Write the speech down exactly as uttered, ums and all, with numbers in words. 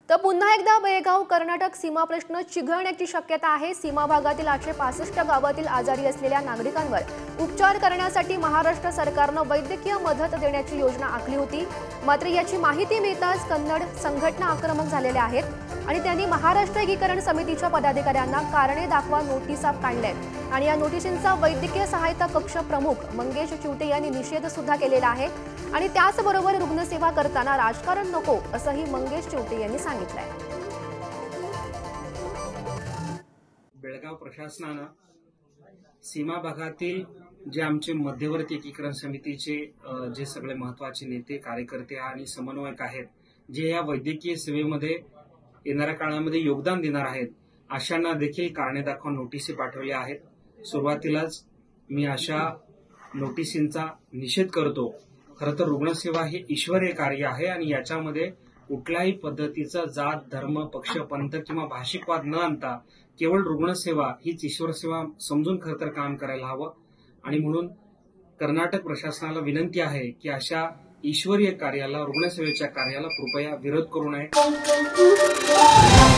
तर पुन्हा एकदा बेळगाव कर्नाटक सीमा प्रश्न चिघळण्याची शक्यता आहे। सीमा भागातील आठशे पासष्ट गावातील आजारी असलेल्या नागरिकांवर उपचार करण्यासाठी महाराष्ट्र सरकारने वैद्यकीय मदत देण्याची योजना आखली होती। मात्र याची माहिती मिळताच कन्नड संघटना आक्रमक झालेल्या आहेत आणि त्यांनी महाराष्ट्र एकीकरण समितीच्या पदाधिकाऱ्यांना कारणे दाखवा नोटिसा काढल्यात आणि या नोटिसींचा वैद्यकीय सहायता कक्ष प्रमुख मंगेश चिवटे यांनी निषेध सुद्धा केलेला आहे आणि त्याचबरोबर रुग्णसेवा करताना राजकारण नको असंही मंगेश चिवटे यांनी सांगितलंय। बेळगाव प्रशासनाने सीमा भागातील जे आमचे मध्यवर्ती एकीकरण समितीचे जे सगळे महत्त्वाचे नेते कार्यकर्ते आणि समन्वयक आहेत जे या वैद्यकीय सेवेमध्ये येणाऱ्या काळामध्ये योगदान देणार आहेत अशांना देखील कारणे दाखवा नोटिसी पाठवल्या आहेत। सुरुवातीलाच मी अशा नोटिसींचा निषेध करतो। खरं तर रुग्णसेवा हे ईश्वरीय कार्य आहे आणि याच्यामध्ये कुठल्याही पद्धतीचा जात धर्म पक्ष पंथ किंवा भाषिकवाद न आणता केवळ रुग्णसेवा हीच ईश्वर सेवा समजून खरं तर काम करायला हवं आणि म्हणून कर्नाटक प्रशासनाला विनंती आहे की अशा ईश्वरीय कार्याला रुग्णसेवेच्या कार्याला कृपया विरोध करू नये।